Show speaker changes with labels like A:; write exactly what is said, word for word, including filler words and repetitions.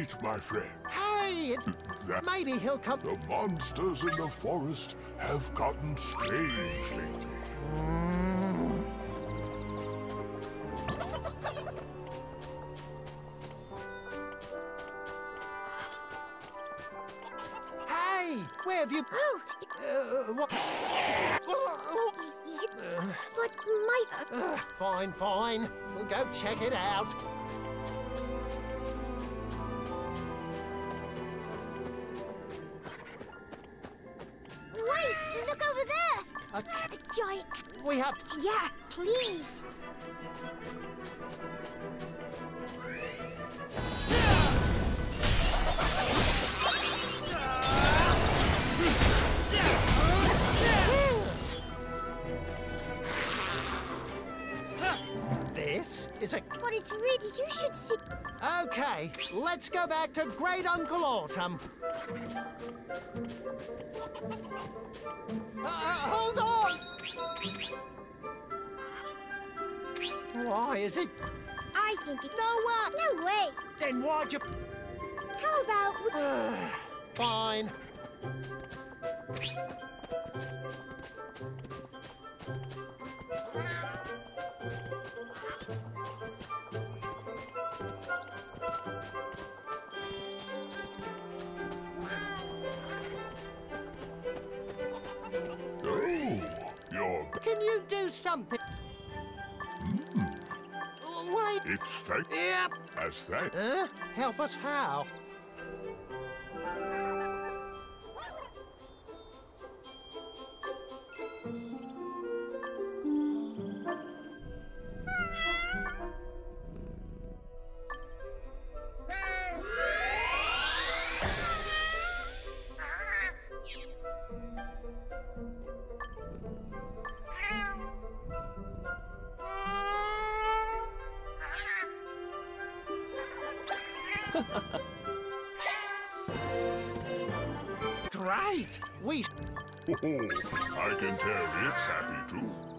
A: Wait, my friend.
B: Hey, it's...
A: That
B: maybe he'll come...
A: the monsters in the forest have gotten strange lately.
B: Hey, where have you...
C: Oh,
B: Uh, what...
C: but my...
B: Uh, fine, fine. We'll go check it out.
C: Wait, look over there!
B: Okay,
C: A giant...
B: we have to...
C: Yeah, please.
B: This is a...
C: But it's really... You should see...
B: Okay, let's go back to Great Uncle Autumn. Uh, hold on! Why is it...
C: I think it...
B: No way!
C: No way!
B: Then why'd you...
C: How about... we-
B: Fine.
A: Oh, you're...
B: Can you do something? Wait.
A: It's thank...
B: Yep.
A: As thank...
B: Huh? Help us how? Great! We...
A: Oh, I can tell it's happy too.